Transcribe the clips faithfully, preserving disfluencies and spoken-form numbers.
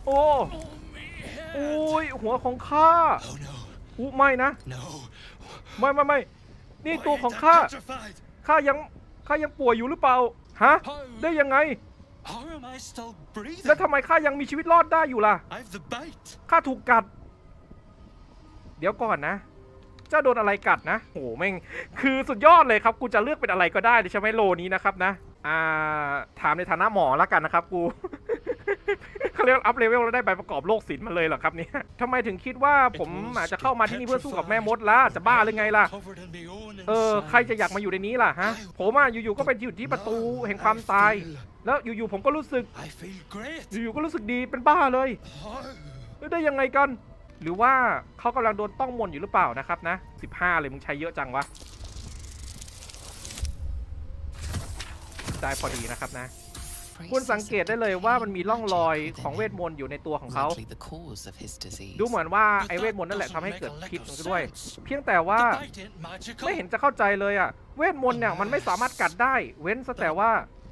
โอ้โอ้ยหัวของข้าอู้ไม่นะไม่ไม่ไม่นี่ตัวของข้าข้ายังข้ายังป่วยอยู่หรือเปล่าฮะได้ยังไงแล้วทำไมข้ายังมีชีวิตรอดได้อยู่ล่ะข้าถูกกัดเดี๋ยวก่อนนะเจ้าโดนอะไรกัดนะโหแม่งคือสุดยอดเลยครับกูจะเลือกเป็นอะไรก็ได้ใช่ไหมโลนี้นะครับนะอ่าถามในฐานะหมอแล้วกันนะครับกูเขาเรียกอัพเลเวลแล้วได้ใบประกอบโรคศิลป์มาเลยเหรอครับเนี่ยทำไมถึงคิดว่าผมอาจจะเข้ามาที่นี่เพื่อสู้กับแม่มดล่ะจะบ้าหรือไงล่ะเออใครจะอยากมาอยู่ในนี้ล่ะฮะผมอ่ะอยู่ๆก็ไปอยู่ที่ประตูแห่งความตายแล้วอยู่ๆผมก็รู้สึกอยู่ๆก็รู้สึกดีเป็นบ้าเลยได้ยังไงกันหรือว่าเขากำลังโดนต้องมนอยู่หรือเปล่านะครับนะสิบห้าเลยมึงใช้เยอะจังวะได้พอดีนะครับนะคุณสังเกตได้เลยว่ามันมีร่องรอยของเวทมนต์อยู่ในตัวของเขาดูเหมือนว่าไอเวทมนต์นั่นแหละทำให้เกิดพิษมันด้วยเพียงแต่ว่าไม่เห็นจะเข้าใจเลยอะเวทมนต์เนี่ยมันไม่สามารถกัดได้เว้นแต่ว่า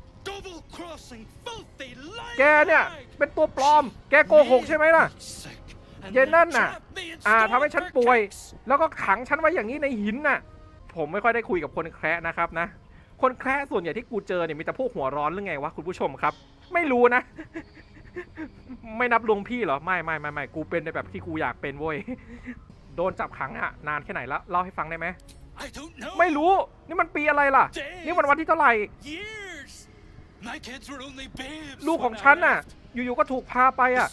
แกเนี่ยเป็นตัวปลอมแกโกหกใช่ไหมล่ะเย็นนั่นน่ะอ่าทำให้ฉันป่วยแล้วก็ขังฉันไว้อย่างนี้ในหินน่ะผมไม่ค่อยได้คุยกับคนแคร์นะครับนะคนแคร์ส่วนใหญ่ที่กูเจอเนี่ยมีแต่พวกหัวร้อนหรือไงวะคุณผู้ชมครับไม่รู้นะไม่นับลุงพี่เหรอไม่ไม่ไม่ไม่กูเป็นในแบบที่กูอยากเป็นเว้ยโดนจับขังอะนานแค่ไหนแล้วเล่าให้ฟังได้ไหมไม่รู้นี่มันปีอะไรล่ะนี่มันวันที่เท่าไหร่ลูกของฉันน่ะอยู่ๆก็ถูกพาไปอะ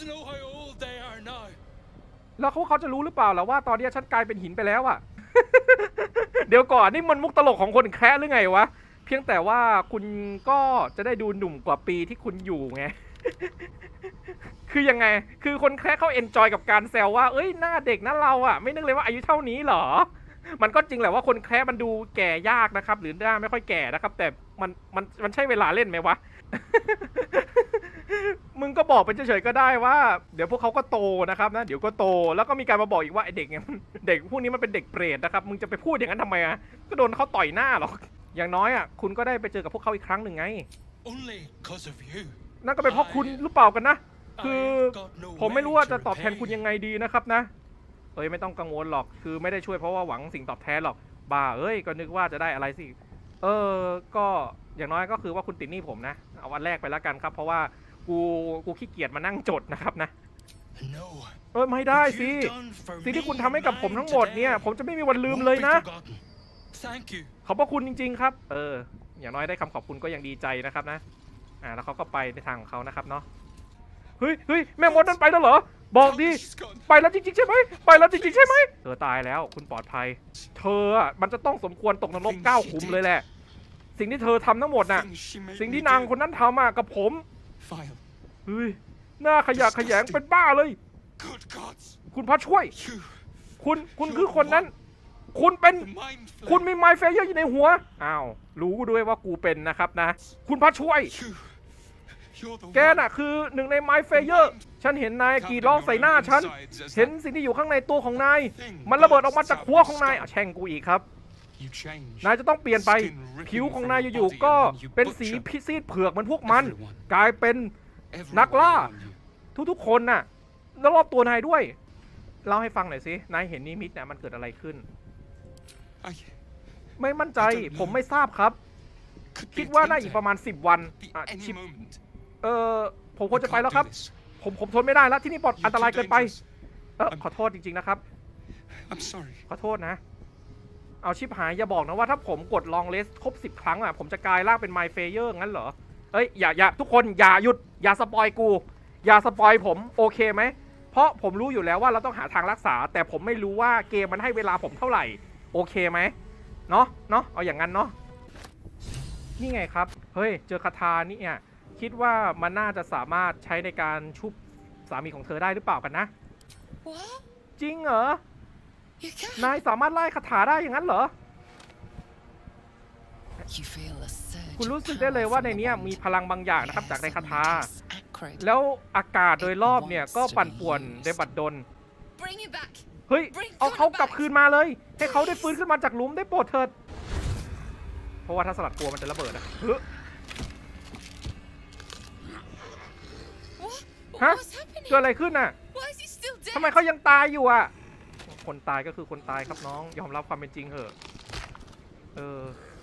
แล้วเขาเขาจะรู้หรือเปล่าล่ะว่าตอนนี้ฉันกลายเป็นหินไปแล้วอะเดี๋ยวก่อนนี่มันมุกตลกของคนแคร์หรือไงวะเพียงแต่ว่าคุณก็จะได้ดูหนุ่มกว่าปีที่คุณอยู่ไง คือยังไงคือคนแคร์เขาเอนจอยกับการแซวว่าเอ้ยหน้าเด็กนะเราอะไม่นึกเลยว่าอายุเท่านี้หรอมันก็จริงแหละว่าคนแคร์มันดูแก่ยากนะครับหรือหน้าไม่ค่อยแก่นะครับแต่มันมันมันใช่เวลาเล่นไหมวะ มึงก็บอกไปเฉยๆก็ได้ว่าเดี๋ยวพวกเขาก็โตนะครับนะเดี๋ยวก็โตแล้วก็มีการมาบอกอีกว่าไอเด็กเนี่ยเด็กพวกนี้มันเป็นเด็กเปรตนะครับมึงจะไปพูดอย่างนั้นทำไมอ่ะก็โดนเขาต่อยหน้าหรอกอย่างน้อยอ่ะคุณก็ได้ไปเจอกับพวกเขาอีกครั้งหนึ่งไงนั่นก็เป็นเพราะคุณหรือเปล่ากันนะคือผมไม่รู้ว่าจะตอบแทนคุณยังไงดีนะครับนะเอ้ยไม่ต้องกังวลหรอกคือไม่ได้ช่วยเพราะว่าหวังสิ่งตอบแทนหรอกบ้าเอ้ยก็นึกว่าจะได้อะไรสิเออก็อย่างน้อยก็คือว่าคุณติดหนี้ผมนะเอาวันแรกไปแล้วกันครับเพราะว่ากูกูขี้เกียจมานั่งจดนะครับนะเออไม่ได้สิสิ่งที่คุณทำให้กับผมทั้งหมดเนี่ยผมจะไม่มีวันลืมเลยนะขอบพระคุณจริงๆครับเอออย่างน้อยได้คำขอบคุณก็ยังดีใจนะครับนะอ่าแล้วเขาก็ไปในทางของเขานะครับเนาะเฮ้ยเฮ้ยแม่มดนั่นไปแล้วเหรอบอกดิไปแล้วจริงๆใช่ไหมไปแล้วจริงๆใช่ไหมเธอตายแล้วคุณปลอดภัยเธออ่ะมันจะต้องสมควรตกนรกเก้าขุมเลยแหละสิ่งที่เธอทำทั้งหมดน่ะสิ่งที่นางคนนั้นทำอ่ะกับผมเฮ้ยหน้าขยะขยงเป็นบ้าเลยคุณพระช่วยคุณคุณคือคนนั้นคุณเป็นคุณมีไมเฟเยอร์อยู่ในหัวอ้าวรู้ด้วยว่ากูเป็นนะครับนะคุณพระช่วยแกน่ะคือหนึ่งในไมเฟเยอร์ฉันเห็นนายกรีดร้องใส่หน้าฉันเห็นสิ่งที่อยู่ข้างในตัวของนายมันระเบิดออกมาจากหัวของนายอ่ะแช่งกูอีกครับนายจะต้องเปลี่ยนไปผิวของนายอยู่ๆก็เป็นสีพิซีดเผือกเหมือนพวกมันกลายเป็นนักล่าทุกๆคนน่ะแล้วรอบตัวนายด้วยเล่าให้ฟังหน่อยสินายเห็นนิมิตเนี่ยมันเกิดอะไรขึ้นไม่มั่นใจผมไม่ทราบครับคิดว่าน่าอีกประมาณสิบวันอ่ะชิปเออผมควรจะไปแล้วครับผมผมทนไม่ได้แล้วที่นี่ปลอดอันตรายเกินไปเออขอโทษจริงๆนะครับขอโทษนะเอาชิปหายอย่าบอกนะว่าถ้าผมกดลองเลสครบสิบครั้งอ่ะผมจะกลายร่างเป็นไมเฟเยอร์งั้นเหรอเอ้ยอย่าอย่าทุกคนอย่าหยุดอย่าสปอยกูอย่าสปอยผมโอเคไหมเพราะผมรู้อยู่แล้วว่าเราต้องหาทางรักษาแต่ผมไม่รู้ว่าเกมมันให้เวลาผมเท่าไหร่โอเคไหมเนาะเนาะเอาอย่างนั้นเนาะนี่ไงครับเฮ้ยเจอคาถานี่เนี่ยคิดว่ามันน่าจะสามารถใช้ในการชุบสามีของเธอได้หรือเปล่ากันนะจริงเหรอนายสามารถไล่คาถาได้อย่างนั้นเหรอคุณรู้สึกได้เลยว่าในนี้มีพลังบางอย่างนะครับจากในคาถาแล้วอากาศโดยรอบเนี่ยก็ปั่นป่วนในบัดดลเฮ้ยเอาเขากลับคืนมาเลยให้เขาได้ฟื้นขึ้นมาจากหลุมได้โปรดเถิดเพราะว่าถ้าสลัดกลัวมันจะระเบิดอะเฮ้ยฮะ What's happening? เกิดอะไรขึ้นน่ะ Why is he still dead? ทำไมเขายังตายอยู่อ่ะ คนตายก็คือคนตายครับน้อง ยอมรับความเป็นจริงเถอะ เออ